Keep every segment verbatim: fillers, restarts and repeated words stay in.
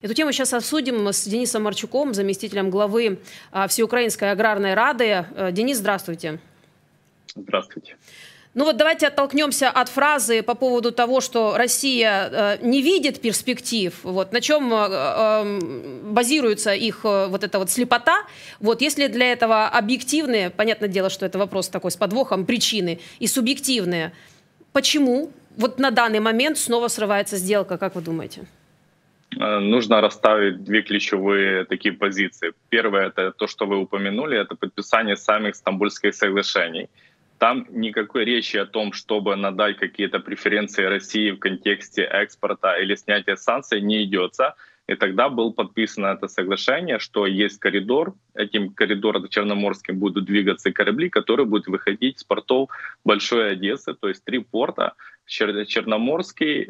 Эту тему сейчас обсудим с Денисом Марчуком, заместителем главы Всеукраинской аграрной рады. Денис, здравствуйте. Здравствуйте. Ну вот давайте оттолкнемся от фразы по поводу того, что Россия э, не видит перспектив, вот, на чем э, э, базируется их э, вот эта вот слепота. Вот, если для этого объективные, понятное дело, что это вопрос такой с подвохом, причины, и субъективные, почему вот на данный момент снова срывается сделка, как вы думаете? Нужно расставить две ключевые такие позиции. Первое — это то, что вы упомянули, это подписание самих Стамбульских соглашений. Там никакой речи о том, чтобы надать какие-то преференции России в контексте экспорта или снятия санкций, не идется. И тогда было подписано это соглашение, что есть коридор. Этим коридором черноморским будут двигаться корабли, которые будут выходить с портов Большой Одессы, то есть три порта: Черноморский,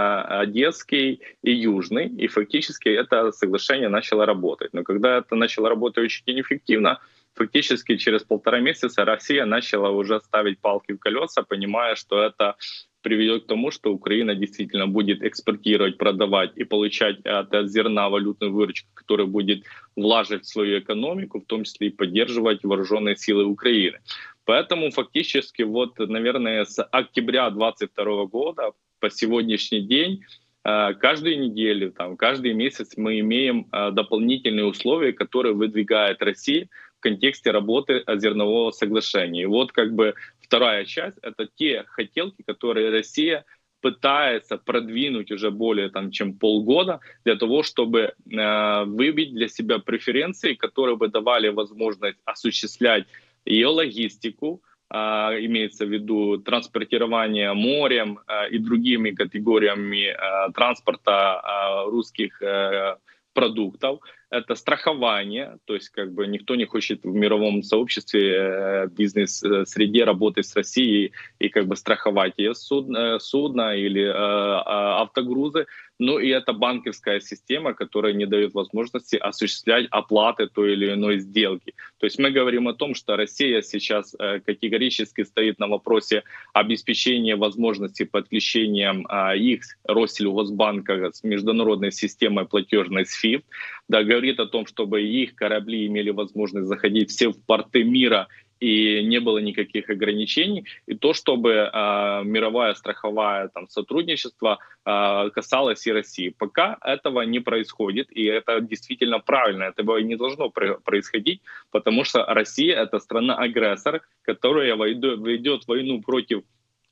Одесский и Южный. И фактически это соглашение начало работать. Но когда это начало работать очень неэффективно, фактически через полтора месяца Россия начала уже ставить палки в колеса, понимая, что это приведет к тому, что Украина действительно будет экспортировать, продавать и получать от зерна валютную выручку, которая будет влаживать в свою экономику, в том числе и поддерживать вооруженные силы Украины. Поэтому фактически вот, наверное, с октября две тысячи двадцать второго года по сегодняшний день каждую неделю, там, каждый месяц мы имеем дополнительные условия, которые выдвигает Россия в контексте работы зернового соглашения. И вот как бы вторая часть — это те хотелки, которые Россия пытается продвинуть уже более там, чем полгода для того, чтобы э, выбить для себя преференции, которые бы давали возможность осуществлять ее логистику, э, имеется в виду транспортирование морем э, и другими категориями э, транспорта э, русских э, продуктов. Это страхование, то есть как бы никто не хочет в мировом сообществе, бизнес-среде работать с Россией и как бы страховать ее судно, судно или э, автогрузы. Ну и это банковская система, которая не дает возможности осуществлять оплаты той или иной сделки. То есть мы говорим о том, что Россия сейчас э, категорически стоит на вопросе обеспечения возможности подключения э, их Россельхозбанка с международной системой платежной свифт. Да, говорит о том, чтобы их корабли имели возможность заходить все в порты мира и не было никаких ограничений, и то, чтобы э, мировое страховое там, сотрудничество э, касалось и России. Пока этого не происходит, и это действительно правильно, этого и не должно происходить, потому что Россия — это страна-агрессор, которая ведет войну против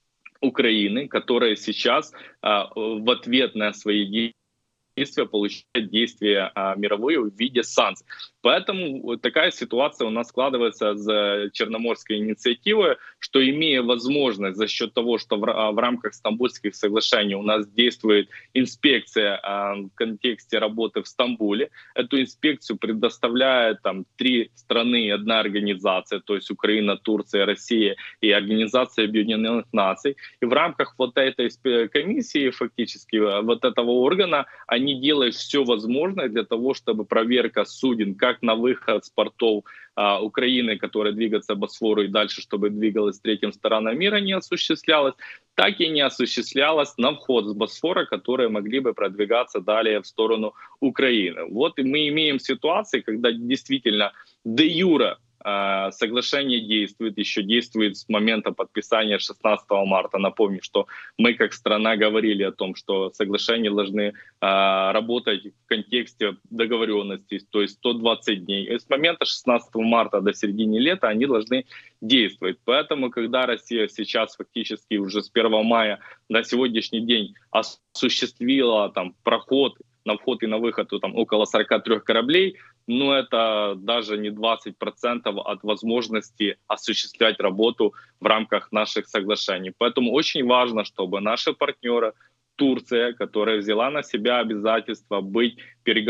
Украины, которая сейчас э, в ответ на свои действия получает действия а, мировые в виде санкций. Поэтому вот такая ситуация у нас складывается с Черноморской инициативой, что, имея возможность за счет того, что в, в рамках Стамбульских соглашений у нас действует инспекция а, в контексте работы в Стамбуле, эту инспекцию предоставляет там три страны и одна организация, то есть Украина, Турция, Россия и Организация Объединенных Наций. И в рамках вот этой комиссии, фактически вот этого органа, они делают все возможное для того, чтобы проверка суден как на выход с портов а, Украины, которые двигаются по Босфору и дальше, чтобы двигалась третьим сторонам мира, не осуществлялась, так и не осуществлялась на вход с Босфора, которые могли бы продвигаться далее в сторону Украины. Вот и мы имеем ситуации, когда действительно де юре соглашение действует, еще действует с момента подписания шестнадцатого марта. Напомню, что мы как страна говорили о том, что соглашения должны а, работать в контексте договоренности, то есть сто двадцать дней. И с момента шестнадцатого марта до середины лета они должны действовать. Поэтому, когда Россия сейчас фактически уже с первого мая на сегодняшний день осуществила там, проход на вход и на выход то, там, около сорока трёх кораблей, но это даже не двадцать процентов от возможности осуществлять работу в рамках наших соглашений. Поэтому очень важно, чтобы наши партнеры, Турция, которая взяла на себя обязательство быть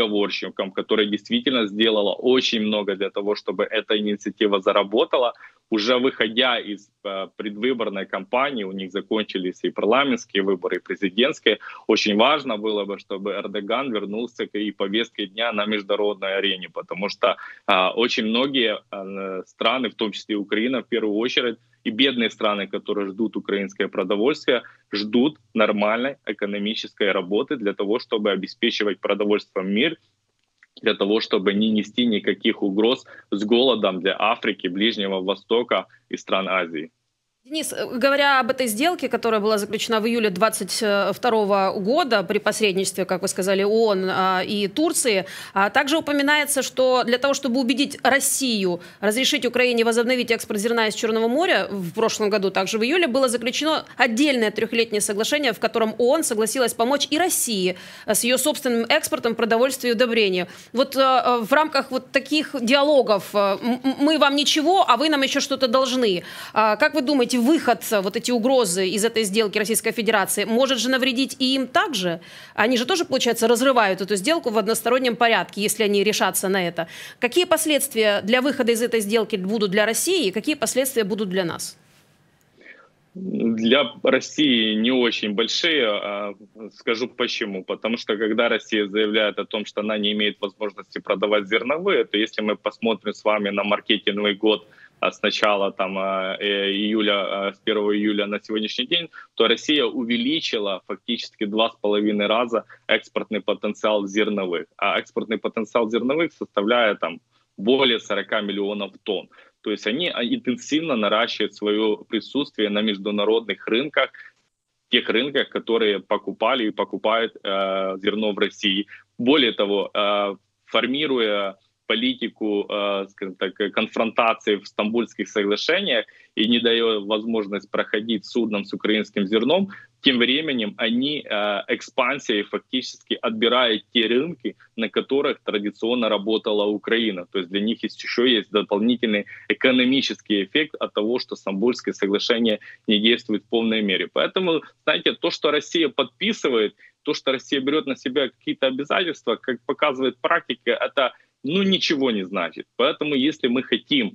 переговорщиком, которая действительно сделала очень много для того, чтобы эта инициатива заработала, уже выходя из предвыборной кампании, у них закончились и парламентские выборы, и президентские, очень важно было бы, чтобы Эрдоган вернулся к и повестке дня на международной арене, потому что а, очень многие а, страны, в том числе и Украина в первую очередь, и бедные страны, которые ждут украинское продовольствие, ждут нормальной экономической работы для того, чтобы обеспечивать продовольствием мир, для того, чтобы не нести никаких угроз с голодом для Африки, Ближнего Востока и стран Азии. Денис, говоря об этой сделке, которая была заключена в июле двадцать второго года при посредничестве, как вы сказали, ООН и Турции, также упоминается, что для того, чтобы убедить Россию разрешить Украине возобновить экспорт зерна из Черного моря в прошлом году, также в июле, было заключено отдельное трехлетнее соглашение, в котором ООН согласилась помочь и России с ее собственным экспортом продовольствия и удобрений. Вот в рамках вот таких диалогов мы вам ничего, а вы нам еще что-то должны. Как вы думаете, выход, вот эти угрозы из этой сделки Российской Федерации, может же навредить и им также? Они же тоже, получается, разрывают эту сделку в одностороннем порядке, если они решатся на это. Какие последствия для выхода из этой сделки будут для России и какие последствия будут для нас? Для России не очень большие, скажу почему. Потому что когда Россия заявляет о том, что она не имеет возможности продавать зерновые, то если мы посмотрим с вами на маркетинговый год с начала там, июля, с первого июля на сегодняшний день, то Россия увеличила фактически два с половиной раза экспортный потенциал зерновых. А экспортный потенциал зерновых составляет там, более сорока миллионов тонн. То есть они интенсивно наращивают свое присутствие на международных рынках, тех рынках, которые покупали и покупают э, зерно в России. Более того, э, формируя политику, э, скажем так, конфронтации в Стамбульских соглашениях и не дает возможность проходить судном с украинским зерном, тем временем они э, экспансией фактически отбирают те рынки, на которых традиционно работала Украина. То есть для них еще есть дополнительный экономический эффект от того, что Стамбульское соглашение не действует в полной мере. Поэтому, знаете, то, что Россия подписывает, то, что Россия берет на себя какие-то обязательства, как показывает практика, это ну ничего не значит. Поэтому если мы хотим,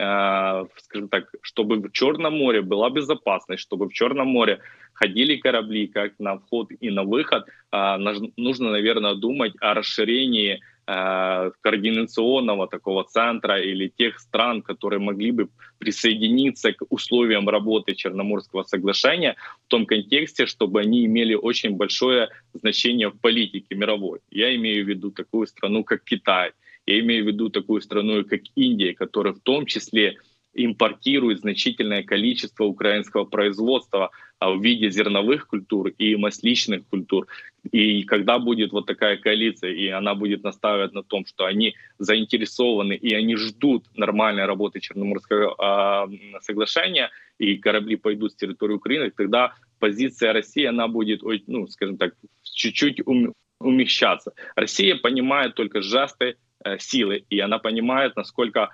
э, скажем так, чтобы в Черном море была безопасность, чтобы в Черном море ходили корабли как на вход и на выход, э, нужно, наверное, думать о расширении э, координационного такого центра или тех стран, которые могли бы присоединиться к условиям работы Черноморского соглашения в том контексте, чтобы они имели очень большое значение в политике мировой. Я имею в виду такую страну, как Китай. Я имею в виду такую страну, как Индия, которая в том числе импортирует значительное количество украинского производства в виде зерновых культур и масличных культур. И когда будет вот такая коалиция, и она будет настаивать на том, что они заинтересованы и они ждут нормальной работы Черноморского э, соглашения, и корабли пойдут с территории Украины, тогда позиция России, она будет, ну, скажем так, чуть-чуть умягчаться. Россия понимает только жесты силы, и она понимает, насколько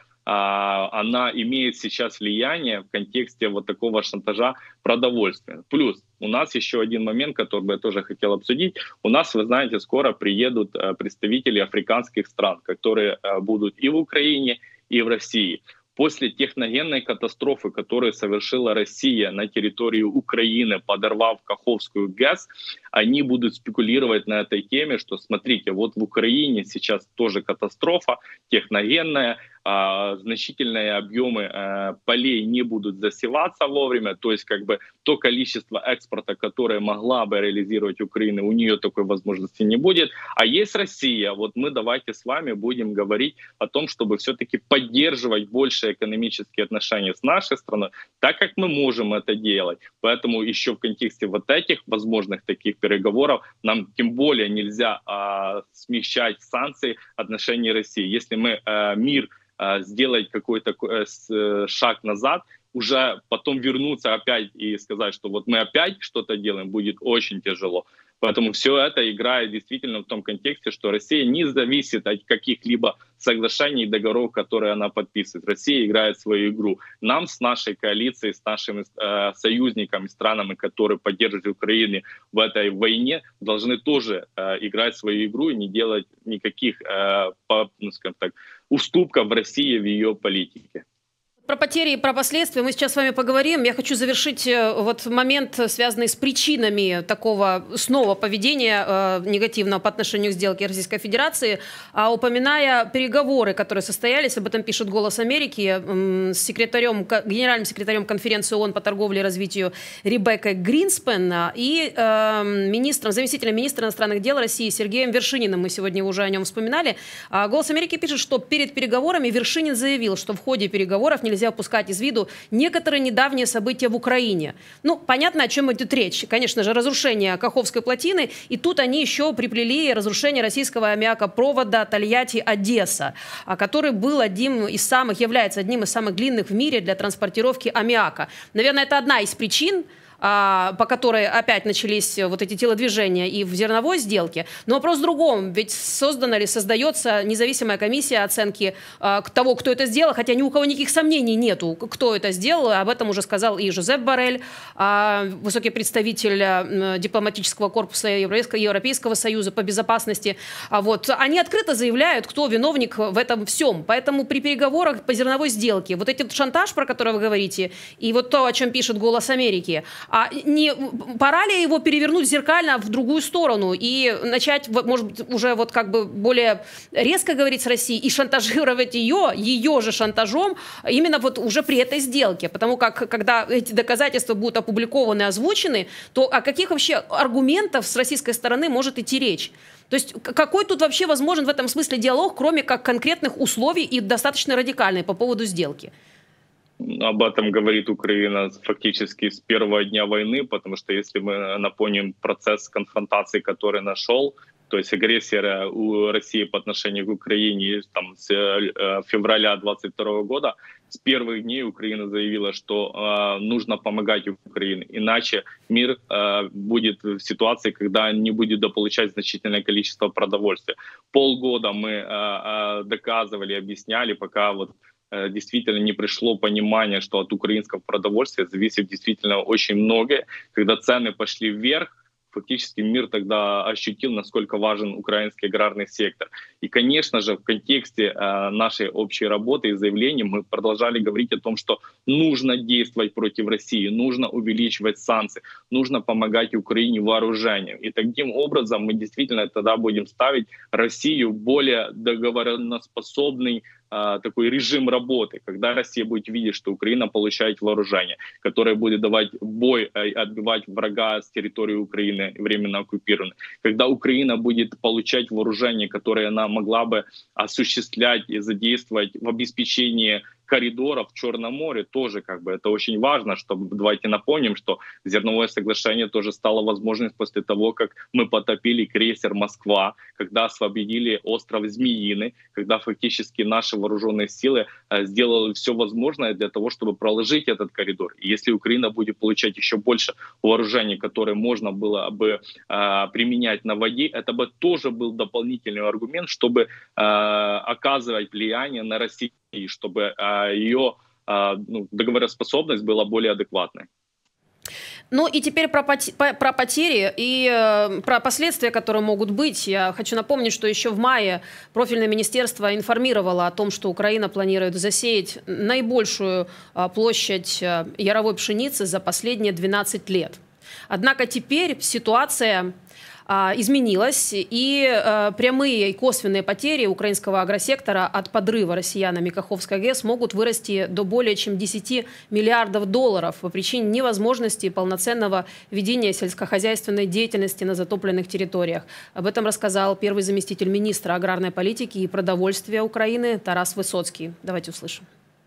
а, она имеет сейчас влияние в контексте вот такого шантажа продовольствия. Плюс у нас еще один момент, который бы я тоже хотел обсудить. У нас, вы знаете, скоро приедут а, представители африканских стран, которые а, будут и в Украине, и в России. После техногенной катастрофы, которую совершила Россия на территории Украины, подорвав Каховскую ГЭС, они будут спекулировать на этой теме, что смотрите, вот в Украине сейчас тоже катастрофа техногенная, а, значительные объемы а, полей не будут засеваться вовремя, то есть как бы то количество экспорта, которое могла бы реализировать Украина, у нее такой возможности не будет. А есть Россия, вот мы давайте с вами будем говорить о том, чтобы все-таки поддерживать больше экономические отношения с нашей страной, так как мы можем это делать. Поэтому еще в контексте вот этих возможных таких переговоров нам тем более нельзя а, смещать санкции отношений России. Если мы а, мир а, сделать какой-то а, шаг назад, уже потом вернуться опять и сказать, что вот мы опять что-то делаем, будет очень тяжело. Поэтому все это играет действительно в том контексте, что Россия не зависит от каких-либо соглашений и договоров, которые она подписывает. Россия играет свою игру. Нам с нашей коалицией, с нашими э, союзниками, странами, которые поддерживают Украину в этой войне, должны тоже э, играть свою игру и не делать никаких, э, по, ну, скажем так, уступков в России в ее политике. Про потери и про последствия мы сейчас с вами поговорим. Я хочу завершить вот момент, связанный с причинами такого снова поведения э, негативного по отношению к сделке Российской Федерации, а упоминая переговоры, которые состоялись, об этом пишет «Голос Америки», э, с секретарем, генеральным секретарем конференции ООН по торговле и развитию Ребеккой Гринспен и э, министром, заместителем министра иностранных дел России Сергеем Вершининым. Мы сегодня уже о нем вспоминали. А «Голос Америки» пишет, что перед переговорами Вершинин заявил, что в ходе переговоров нельзя Нельзя упускать из виду некоторые недавние события в Украине. Ну, понятно, о чем идет речь. Конечно же, разрушение Каховской плотины. И тут они еще приплели разрушение российского аммиакопровода Тольятти-Одесса, который был одним из самых, является одним из самых длинных в мире для транспортировки аммиака. Наверное, это одна из причин, по которой опять начались вот эти телодвижения и в зерновой сделке. Но вопрос в другом. Ведь создана или создается независимая комиссия оценки того, кто это сделал, хотя ни у кого никаких сомнений нету, кто это сделал. Об этом уже сказал и Жозеп Боррель, высокий представитель дипломатического корпуса Европейского союза по безопасности. Вот. Они открыто заявляют, кто виновник в этом всем. Поэтому при переговорах по зерновой сделке вот этот шантаж, про который вы говорите, и вот то, о чем пишет «Голос Америки», А не пора ли его перевернуть зеркально в другую сторону и начать, может быть, уже вот как бы более резко говорить с Россией и шантажировать ее, ее же шантажом, именно вот уже при этой сделке? Потому как, когда эти доказательства будут опубликованы, озвучены, то о каких вообще аргументах с российской стороны может идти речь? То есть какой тут вообще возможен в этом смысле диалог, кроме как конкретных условий и достаточно радикальный по поводу сделки? Об этом говорит Украина фактически с первого дня войны, потому что если мы напомним процесс конфронтации, который нашел, то есть агрессия у России по отношению к Украине там, с февраля двадцать второго года, с первых дней Украина заявила, что э, нужно помогать Украине, иначе мир э, будет в ситуации, когда не будет дополучать значительное количество продовольствия. Полгода мы э, э, доказывали, объясняли, пока вот действительно не пришло понимание, что от украинского продовольствия зависит действительно очень многое. Когда цены пошли вверх, фактически мир тогда ощутил, насколько важен украинский аграрный сектор. И, конечно же, в контексте э, нашей общей работы и заявлений мы продолжали говорить о том, что нужно действовать против России, нужно увеличивать санкции, нужно помогать Украине вооружением. И таким образом мы действительно тогда будем ставить Россию в более договоренноспособный такой режим работы, когда Россия будет видеть, что Украина получает вооружение, которое будет давать бой, отбивать врага с территории Украины, временно оккупированной. Когда Украина будет получать вооружение, которое она могла бы осуществлять и задействовать в обеспечении коридоров в Черном море, тоже как бы это очень важно, чтобы, давайте напомним, что зерновое соглашение тоже стало возможным после того, как мы потопили крейсер «Москва», когда освободили остров Змеиный, когда фактически наши вооруженные силы э, сделали все возможное для того, чтобы проложить этот коридор. И если Украина будет получать еще больше вооружений, которые можно было бы э, применять на воде, это бы тоже был дополнительный аргумент, чтобы э, оказывать влияние на Россию, и чтобы а, ее а, ну, договороспособность была более адекватной. Ну и теперь про, про потери и э, про последствия, которые могут быть. Я хочу напомнить, что еще в мае профильное министерство информировало о том, что Украина планирует засеять наибольшую э, площадь э, яровой пшеницы за последние двенадцать лет. Однако теперь ситуация изменилась, и э, прямые и косвенные потери украинского агросектора от подрыва россиянами Каховской ГЭС могут вырасти до более чем десяти миллиардов долларов по причине невозможности полноценного ведения сельскохозяйственной деятельности на затопленных территориях. Об этом рассказал первый заместитель министра аграрной политики и продовольствия Украины Тарас Высоцкий. Давайте услышим.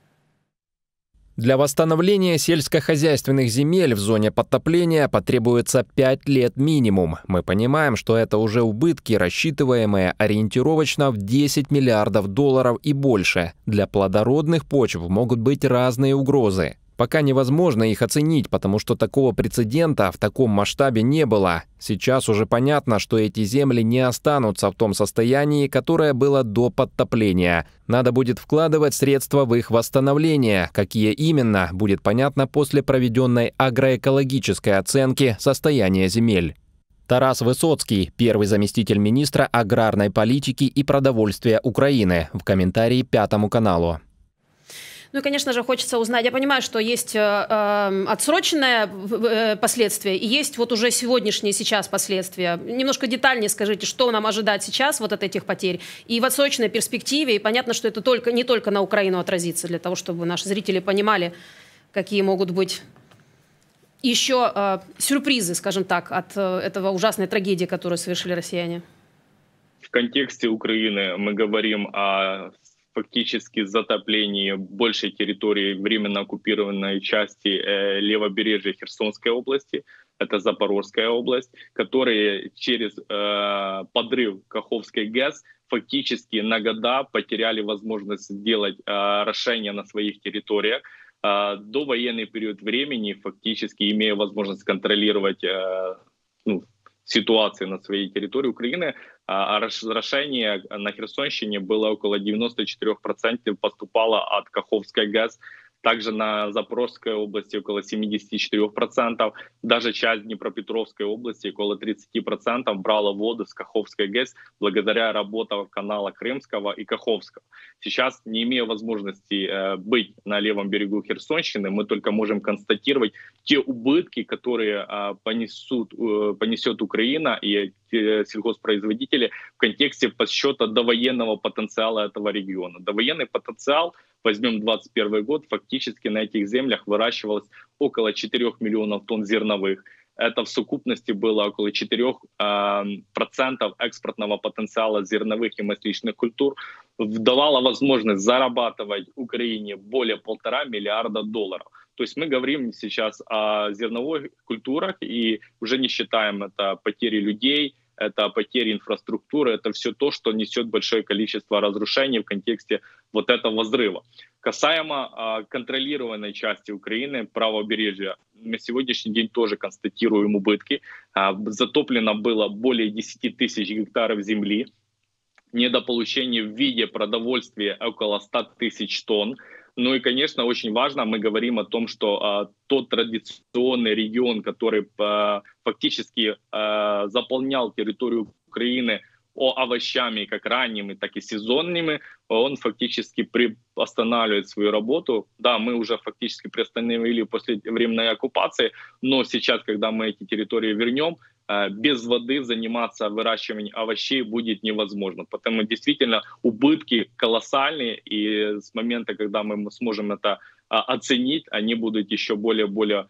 Для восстановления сельскохозяйственных земель в зоне подтопления потребуется пять лет минимум. Мы понимаем, что это уже убытки, рассчитываемые ориентировочно в десять миллиардов долларов и больше. Для плодородных почв могут быть разные угрозы. Пока невозможно их оценить, потому что такого прецедента в таком масштабе не было. Сейчас уже понятно, что эти земли не останутся в том состоянии, которое было до подтопления. Надо будет вкладывать средства в их восстановление. Какие именно, будет понятно после проведенной агроэкологической оценки состояния земель. Тарас Высоцкий, первый заместитель министра аграрной политики и продовольствия Украины, в комментарии Пятому каналу. Ну и, конечно же, хочется узнать, я понимаю, что есть э, отсроченное э, последствие и есть вот уже сегодняшние сейчас последствия. Немножко детальнее скажите, что нам ожидать сейчас вот от этих потерь и в отсроченной перспективе. И понятно, что это только, не только на Украину отразится, для того, чтобы наши зрители понимали, какие могут быть еще э, сюрпризы, скажем так, от э, этого ужасной трагедии, которую совершили россияне. В контексте Украины мы говорим о фактически затоплении большей территории временно оккупированной части э, левобережья Херсонской области, это Запорожская область, которые через э, подрыв Каховской ГЭС фактически на года потеряли возможность сделать э, орошение на своих территориях. Э, до военный период времени, фактически имея возможность контролировать э, ну, ситуации на своей территории Украины, а орошение на Херсонщине было около девяноста четырёх процентов поступало от Каховской ГЭС. Также на Запорожской области около семидесяти четырёх процентов. Даже часть Днепропетровской области около тридцати процентов брала воду с Каховской ГЭС благодаря работе канала Крымского и Каховского. Сейчас, не имея возможности э, быть на левом берегу Херсонщины, мы только можем констатировать те убытки, которые э, понесут, э, понесет Украина и э, сельхозпроизводители в контексте подсчета довоенного потенциала этого региона. Довоенный потенциал, возьмем двадцать первый год, фактически на этих землях выращивалось около четырёх миллионов тонн зерновых. Это в совокупности было около четырёх процентов экспортного потенциала зерновых и масличных культур. Давало возможность зарабатывать Украине более полтора миллиарда долларов. То есть мы говорим сейчас о зерновых культурах и уже не считаем это потери людей, это потери инфраструктуры, это все то, что несет большое количество разрушений в контексте вот этого взрыва. Касаемо а, контролированной части Украины, правобережья, на сегодняшний день тоже констатируем убытки. А, затоплено было более десяти тысяч гектаров земли, недополучение в виде продовольствия около ста тысяч тонн. Ну и, конечно, очень важно, мы говорим о том, что а, тот традиционный регион, который а, фактически а, заполнял территорию Украины о овощами, как ранними, так и сезонными, он фактически приостанавливает свою работу. Да, мы уже фактически приостановили после временной оккупации, но сейчас, когда мы эти территории вернем, без воды заниматься выращиванием овощей будет невозможно. Потому действительно убытки колоссальные, и с момента, когда мы сможем это оценить, они будут еще более-более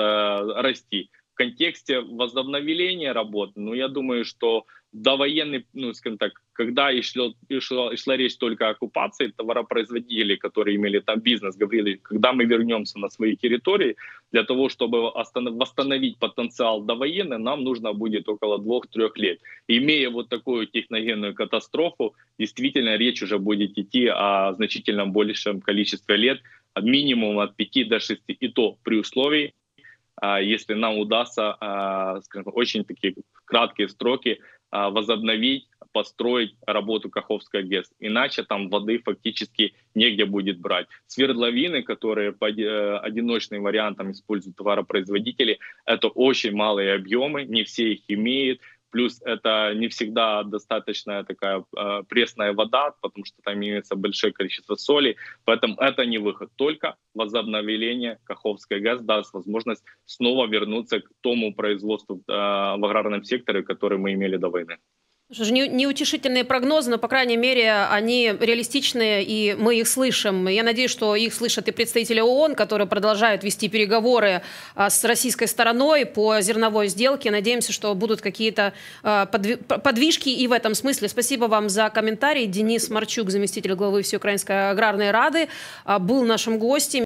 расти. В контексте возобновления работ, ну, я думаю, что довоенный, ну, скажем так, когда и шла, и шла, и шла речь только о оккупации, товаропроизводители, которые имели там бизнес, говорили, когда мы вернемся на свои территории, для того, чтобы восстановить потенциал довоенный, нам нужно будет около двух-трех лет. Имея вот такую техногенную катастрофу, действительно речь уже будет идти о значительно большем количестве лет, минимум от пяти до шести, и то при условии, если нам удастся, скажем, очень такие краткие сроки возобновить, построить работу Каховской ГЭС. Иначе там воды фактически негде будет брать. Свердловины, которые по одиночным вариантам используют товаропроизводители, это очень малые объемы, не все их имеют. Плюс это не всегда достаточная такая э, пресная вода, потому что там имеется большое количество соли. Поэтому это не выход. Только возобновление Каховской ГЭС даст возможность снова вернуться к тому производству э, в аграрном секторе, который мы имели до войны. Неутешительные прогнозы, но, по крайней мере, они реалистичные, и мы их слышим. Я надеюсь, что их слышат и представители ООН, которые продолжают вести переговоры с российской стороной по зерновой сделке. Надеемся, что будут какие-то подвижки и в этом смысле. Спасибо вам за комментарий. Денис Марчук, заместитель главы Всеукраинской аграрной рады, был нашим гостем.